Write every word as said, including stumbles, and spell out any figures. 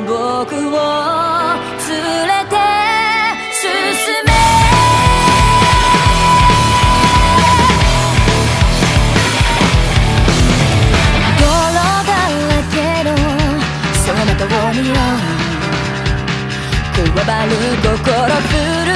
僕を連れて進め泥だらけのその通りをくわばる心震